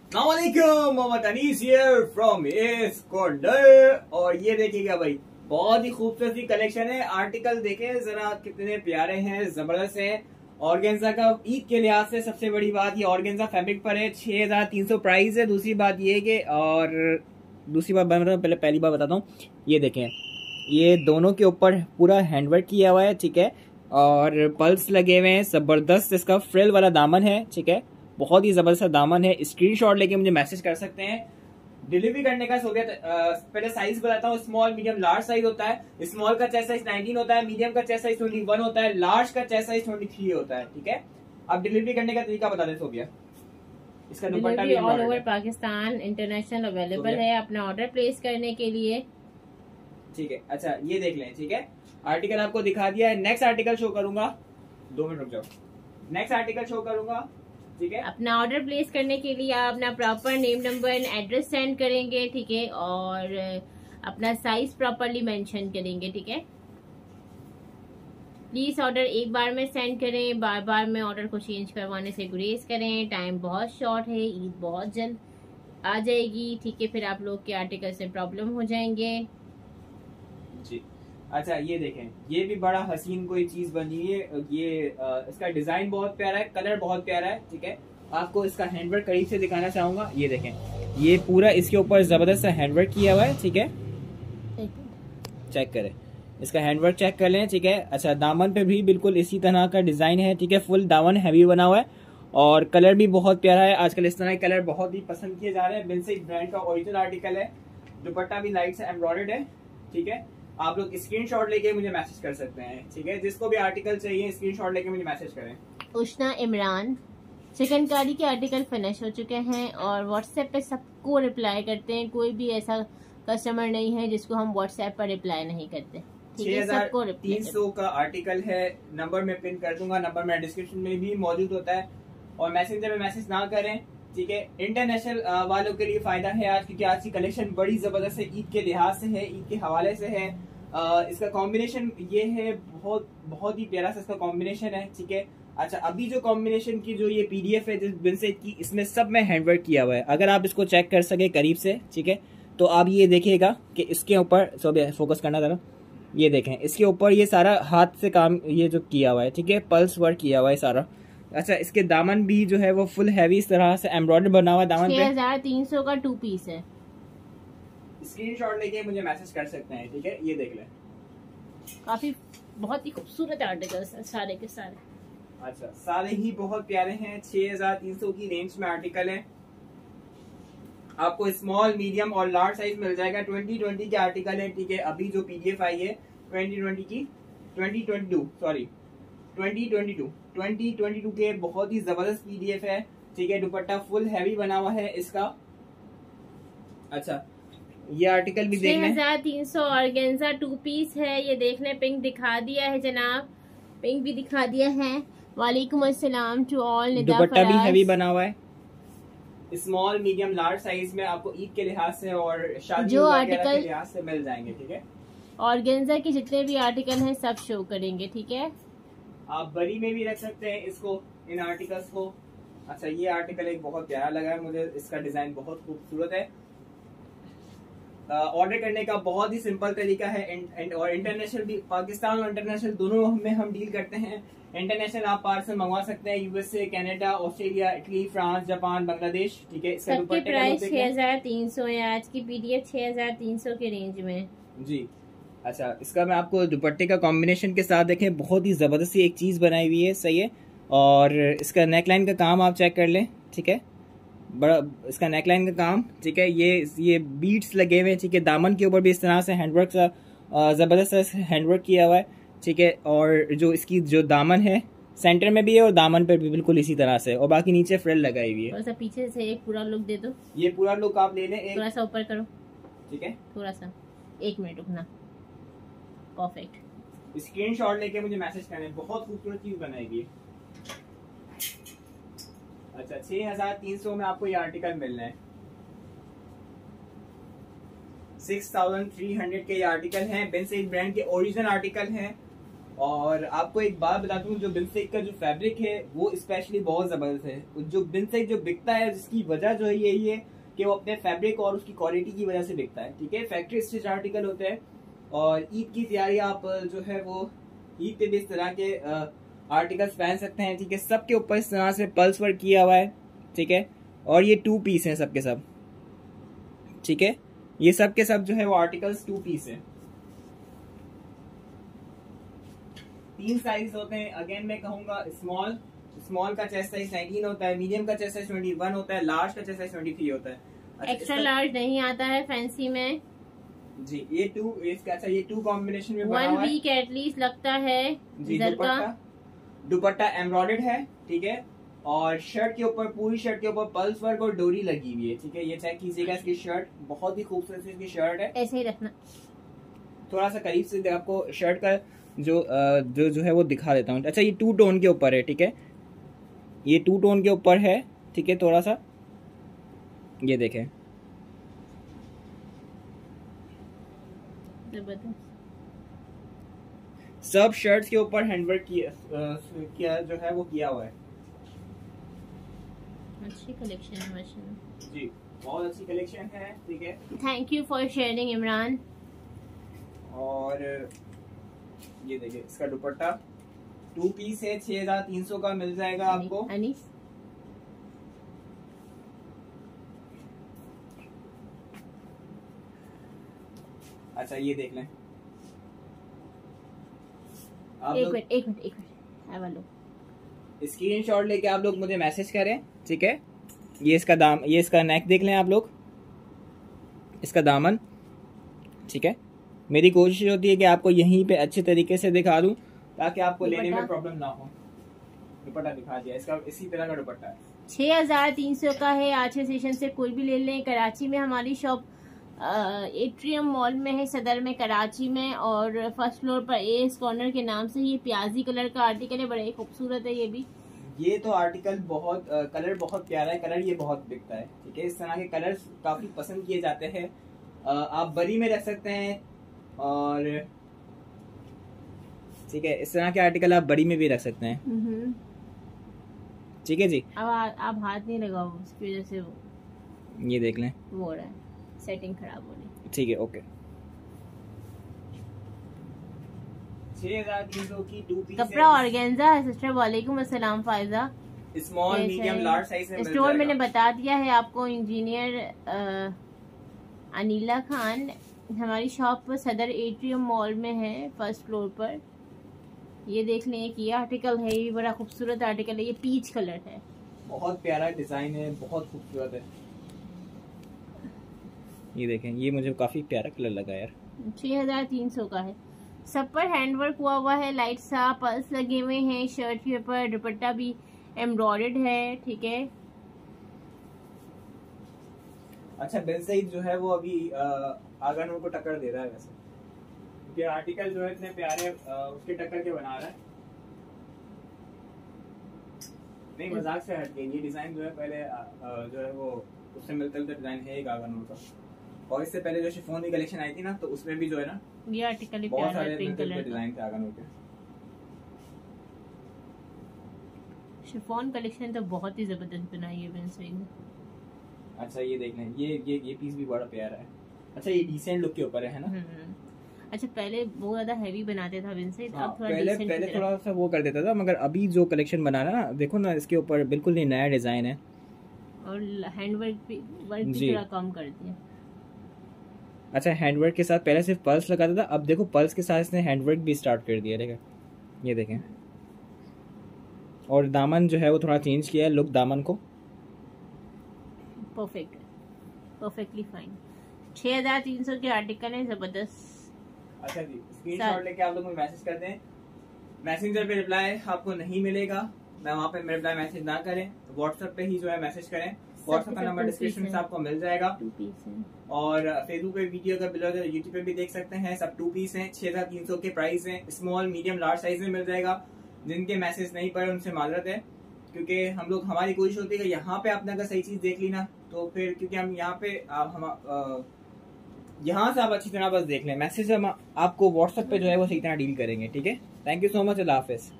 अस्सलामुअलैकुम, Mohammad Anees here from S corner. और ये देखिएगा भाई, बहुत ही खूबसूरत सी कलेक्शन है। आर्टिकल देखें जरा कितने प्यारे हैं, जबरदस्त है। ऑर्गेन्जा का ईद के लिहाज से सबसे बड़ी बात, ये ऑर्गेन्जा फैब्रिक पर है। 6300 प्राइस है। दूसरी बात ये कि दूसरी बात पहली बात बताता हूँ, ये देखें, ये दोनों के ऊपर पूरा हैंडवर्क किया हुआ है, ठीक है। और पल्स लगे हुए हैं, जबरदस्त इसका फ्रिल वाला दामन है, ठीक है। बहुत ही जबरदस्त दामन है। स्क्रीनशॉट लेके मुझे मैसेज कर सकते हैं। डिलीवरी करने का हो गया। पहले साइज बताता हूँ। स्मॉल, मीडियम, लार्ज साइज होता है। स्मॉल का चेस्ट साइज 19 होता है, मीडियम का चेस्ट साइज 21 होता है, लार्ज का चेस्ट साइज 23 होता है, ठीक है। अब डिलीवरी करने का तरीका बता देते हो गया। इसका दुपट्टा भी all over Pakistan international available है अपना ऑर्डर प्लेस करने के लिए, ठीक है। अच्छा, ये देख लें, ठीक है। आर्टिकल आपको दिखा दिया है। नेक्स्ट आर्टिकल शो करूंगा, 2 मिनट रुक जाओ। नेक्स्ट आर्टिकल शो करूंगा, ठीक है। अपना ऑर्डर प्लेस करने के लिए आप अपना proper name, number and address send करेंगे, ठीक है। और अपना साइज प्रॉपरली मेंशन करेंगे, ठीक है। प्लीज ऑर्डर एक बार में सेंड करें, बार बार में ऑर्डर को चेंज करवाने से गुरेज करें। टाइम बहुत शॉर्ट है, ईद बहुत जल्द आ जाएगी, ठीक है। फिर आप लोग के आर्टिकल से प्रॉब्लम हो जाएंगे जी। अच्छा, ये देखें, ये भी बड़ा हसीन कोई चीज बनी है। ये इसका डिजाइन बहुत प्यारा है, कलर बहुत प्यारा है, ठीक है। आपको इसका हैंडवर्क करीब से दिखाना चाहूंगा। ये देखें, ये पूरा इसके ऊपर जबरदस्त सा हैंडवर्क किया हुआ है, ठीक है। चेक करें, इसका हैंडवर्क चेक कर लें, ठीक है। अच्छा, दामन पे भी बिल्कुल इसी तरह का डिजाइन है, ठीक है। फुल दामन हैवी बना हुआ है और कलर भी बहुत प्यारा है। आजकल इस तरह के कलर बहुत ही पसंद किए जा रहे हैं। बिनसेट ब्रांड का ओरिजिनल आर्टिकल है। दुपट्टा भी लाइट से एम्ब्रॉयडर्ड है, ठीक है। आप लोग स्क्रीनशॉट लेके मुझे मैसेज कर सकते हैं, ठीक है। जिसको भी आर्टिकल चाहिए स्क्रीनशॉट लेके मुझे मैसेज करें। उष्णा इमरान, चिकनकारी के आर्टिकल फिनिश हो चुके हैं और व्हाट्सएप पे सबको रिप्लाई करते हैं। कोई भी ऐसा कस्टमर नहीं है जिसको हम व्हाट्सएप पर रिप्लाई नहीं करते, ठीक है। सबको 6300 का आर्टिकल है। नंबर मैं पिन कर दूंगा, नंबर मेरा डिस्क्रिप्शन में भी मौजूद होता है। और मैसेंजर में मैसेज ना करें, ठीक है। इंटरनेशनल वालों के लिए फायदा है आज, क्योंकि आज की कलेक्शन बड़ी जबरदस्त है। ईद के लिहाज से है, ईद के हवाले से है। इसका कॉम्बिनेशन ये है, बहुत ही प्यारा सा इसका कॉम्बिनेशन है, ठीक है। अच्छा, अभी जो कॉम्बिनेशन की जो ये पीडीएफ है जिस बिनसेट की, इसमें सब में हैंडवर्क किया हुआ है। अगर आप इसको चेक कर सके करीब से, ठीक है, तो आप ये देखिएगा कि इसके ऊपर सब फोकस करना जरा। ये देखें, इसके ऊपर ये सारा हाथ से काम ये जो किया हुआ है, ठीक है। पल्स वर्क किया हुआ है सारा। अच्छा, इसके दामन भी जो है वो फुल हैवी इस तरह से एम्ब्रॉयडर बना हुआ दामन पे। 6300 का 2 पीस है। स्क्रीनशॉट लेके मुझे मैसेज कर सकते हैं, ठीक है। ये देख लें, काफी बहुत ही खूबसूरत आर्टिकल्स हैं सारे के सारे। अच्छा, सारे ही बहुत प्यारे हैं। 6300 की रेंज में आर्टिकल है। आपको स्मॉल, मीडियम और लार्ज साइज मिल जाएगा। 2020 के आर्टिकल है, ठीक है। अभी जो पीडीएफ आई है 2022 के बहुत ही जबरदस्त पीडीएफ है, ठीक है। दुपट्टा फुल हैवी बना हुआ है इसका। अच्छा, ये आर्टिकल भी देख लें। 6300 ऑर्गेन्जा 2 पीस है। ये देख लें, पिंक दिखा दिया है जनाब, पिंक भी दिखा दिया है। वालेकुम अस्सलाम टू ऑल। दुपट्टा भी हैवी बना हुआ है। स्मॉल, मीडियम, लार्ज साइज में आपको ईद के लिहाज से और शादी जो आर्टिकल के लिहाज से मिल जाएंगे, ठीक है। ऑर्गेन्जा के जितने भी आर्टिकल हैं सब शो करेंगे, ठीक है। आप बरी में भी रख सकते हैं इसको, इन आर्टिकल्स को। अच्छा, ये आर्टिकल एक बहुत प्यारा लगा है मुझे। इसका डिजाइन बहुत खूबसूरत है। ऑर्डर करने का बहुत ही सिंपल तरीका है। और इंटरनेशनल भी, पाकिस्तान और इंटरनेशनल दोनों में हम डील करते हैं। इंटरनेशनल आप पार्सल मंगवा सकते हैं USA, Canada, Australia, Italy, France, Japan, Bangladesh, ठीक है। सबके प्राइस 6300 है। आज की पीडीएफ 6300 के रेंज में जी। अच्छा, इसका मैं आपको दुपट्टे का कॉम्बिनेशन के साथ देखें, बहुत ही जबरदस्त एक चीज बनाई हुई है, सही है। और इसका नेकलाइन का काम आप चेक कर लें, ठीक है। बड़ा इसका नेकलाइन का काम, ठीक है। ये बीट्स लगे हुए हैं, ठीक है। दामन के ऊपर भी इस तरह से हैंडवर्क सा जबरदस्त हैंडवर्क किया हुआ है, ठीक है। और जो इसकी जो दामन है सेंटर में भी है और दामन पर भी बिल्कुल इसी तरह से, और बाकी नीचे फ्रिल लगाई हुई है। थोड़ा सा पीछे से एक पूरा लुक दे दो। ये पूरा लुक आप ले लें, थोड़ा सा ऊपर करो, ठीक है। थोड़ा सा 1 मिनट रुकना। परफेक्ट। स्क्रीनशॉट लेके मुझे मैसेज करें। बहुत खूबसूरत चीज बनाई हुई है। अच्छा, 6300 में आपको ये आर्टिकल मिल रहा है। 6300 के ये आर्टिकल हैं। बिनसेट ब्रांड के ओरिजिनल आर्टिकल हैं और आपको एक बात बता दूं, जो बिनसेक का जो फैब्रिक है वो स्पेशली बहुत जबरदस्त है। जो बिनसेक जो बिकता है, जिसकी वजह जो है यही है कि वो अपने फैब्रिक और उसकी क्वालिटी की वजह से बिकता है। ठीक है, फैक्ट्री स्टिच आर्टिकल होते हैं। और ईद की तैयारी आप जो है वो ईद पे भी इस तरह के आर्टिकल्स पहन सकते हैं। ठीक है, सबके ऊपर इस तरह से पल्स वर्क किया हुआ है। ठीक है, और ये 2 पीस हैं सबके सब। ठीक है, ये सब के सब जो है वो आर्टिकल्स 2 पीस है। 3 साइज होते हैं। अगेन मैं कहूंगा, स्मॉल का चेस्ट साइज 19 होता है, मीडियम का चेस्ट साइज 21 होता है, लार्ज का चेस्ट साइज 23 होता है। एक्स्ट्रा लार्ज नहीं आता है फैंसी में जी। ये 2 इसका अच्छा, ये 2 कॉम्बिनेशन में बना 1 हुआ है। वीक एटलीस्ट लगता है जी। दुपट्टा एम्ब्रॉयडर्ड है। ठीक है, और शर्ट के ऊपर, पूरी शर्ट के ऊपर पल्स वर्क और डोरी लगी हुई है। ठीक है, ये चेक कीजिएगा, इसकी शर्ट बहुत ही खूबसूरत इसकी शर्ट है। ऐसे ही रखना, थोड़ा सा करीब से आपको शर्ट का जो है वो दिखा देता हूँ। अच्छा, ये 2 टोन के ऊपर है। ठीक है, ये 2 टोन के ऊपर है। ठीक है, थोड़ा सा ये देखें, सब शर्ट्स के ऊपर हैंडवर्क किया जो है वो किया हुआ है। अच्छी कलेक्शन है माशाल्लाह जी, बहुत अच्छी कलेक्शन है। ठीक है, thank you for sharing Imran. और ये देखिए, इसका दुपट्टा 2 पीस है, 6300 का मिल जाएगा आपको। अनीस अच्छा, ये देख लें आप एक लोग, मिनट स्क्रीनशॉट लेके आप लोग मुझे मैसेज करें। ठीक है, ये इसका दाम, ये इसका नेक देख लें आप लोग, इसका दामन। ठीक है, मेरी कोशिश होती है कि आपको यहीं पे अच्छे तरीके से दिखा दूं ताकि आपको लेने में प्रॉब्लम ना हो। दुपट्टा दिखा दिया, इसका इसी तरह का दुपट्टा है। 6300 का है। आज के सेशन से कोई भी ले लें। कराची में हमारी शॉप एट्रियम मॉल में है, सदर में कराची में, और फर्स्ट फ्लोर पर एस कॉर्नर के नाम से। ये प्याजी कलर का आर्टिकल है, बड़ा ही खूबसूरत है। ये भी, ये तो आर्टिकल बहुत कलर बहुत प्यारा है, कलर ये बहुत बिकता है। ठीक है, इस तरह के कलर्स काफी पसंद किए जाते हैं। आप बरी में रख सकते हैं, और ठीक है, इस तरह के आर्टिकल आप बड़ी में भी रख सकते हैं। ठीक है जी, अब आप हाथ नहीं लगाओ, उसकी वजह से ये देख लें, वो हो रहा है, सेटिंग खराब हो रही है। ठीक है, ओके। 6300 की 2 पीस कपड़ा ऑर्गेन्जा है सिस्टर। वालेकुम अस्सलाम Faiza. Small medium large size में स्टोर मैंने बता दिया है आपको, इंजीनियर अनिला खान। हमारी शॉप सदर एट्रियम मॉल में है, फर्स्ट फ्लोर पर। ये देख लें कि ये आर्टिकल है, ये बड़ा खूबसूरत आर्टिकल है। ये पीच कलर है, बहुत प्यारा डिजाइन है, बहुत खूबसूरत है। ये देखें, ये मुझे काफी प्यारा कलर लगा यार। 6300 का है। सब पर हैंडवर्क हुआ है, लाइट सा पल्स लगे हुए हैं शर्ट के ऊपर। दुपट्टा भी एम्ब्रॉयडर्ड है। ठीक है, अच्छा, बिल सईद जो है वो अभी आगन को टक्कर दे रहा है वैसे, क्योंकि आर्टिकल जो है इतने प्यारे उसके टक्कर के बना रहा है। नहीं, मजाक से हट के ये डिजाइन जो है पहले जो है वो उससे मिलता जुलता डिजाइन है एक आगन का। और इससे पहले जो शिफॉन की कलेक्शन आई थी ना, तो उसमें भी जो है ना, ये आर्टिकल ही बहुत प्यारा सारे है, पिंक कलर डिजाइन थे आगन के। शिफॉन कलेक्शन तो बहुत ही जबरदस्त बनाई है विंसेज ने। अच्छा, ये देख लें, ये पीस भी बड़ा प्यारा है। अच्छा, ये डिसेंट लुक के ऊपर है ना। अच्छा, पहले बहुत ज्यादा हैवी बनाते था विंसेज, अब थोड़ा पहले थोड़ा सा वो कर देता था, मगर अभी जो कलेक्शन बना रहा ना, देखो ना, इसके ऊपर बिल्कुल ही नया डिजाइन है, और हैंडवर्क भी थोड़ा कम कर दिया। अच्छा, हैंडवर्क के साथ पहले सिर्फ पल्स लगाता था, अब देखो पल्स के साथ इसने हैंडवर्क भी स्टार्ट कर दिया। देखा, ये देखें, और दामन जो है वो थोड़ा चेंज किया है लुक दामन को। Perfectly fine. 6300 के आर्टिकल है, जबरदस्त। अच्छा जी, स्क्रीनशॉट लेके आप लोग मुझे मैसेज कर दें। मैसेंजर पे रिप्लाई आपको नहीं मिलेगा, मैं वहाँ पे रिप्लाई मैसेज ना करें, व्हाट्सएप पे ही जो है मैसेज करें। व्हाट्सएप का नंबर डिस्क्रिप्शन में आपको मिल जाएगा, और फेसबुक पे वीडियो का बिलो यूट्यूब पे भी देख सकते हैं। सब 2 पीस हैं, 6300 के प्राइस हैं। स्मॉल मीडियम लार्ज साइज में मिल जाएगा। जिनके मैसेज नहीं पड़े उनसे माजरत है, क्योंकि हम लोग, हमारी कोशिश होती है कि यहाँ पे आपने अगर सही चीज देख ली ना, तो फिर क्योंकि हम यहाँ पे यहाँ से आप अच्छी तरह बस देख लें, मैसेज हम आपको व्हाट्सएप पे जो है वो सही तरह डील करेंगे। ठीक है, thank you so much, Allah Hafiz.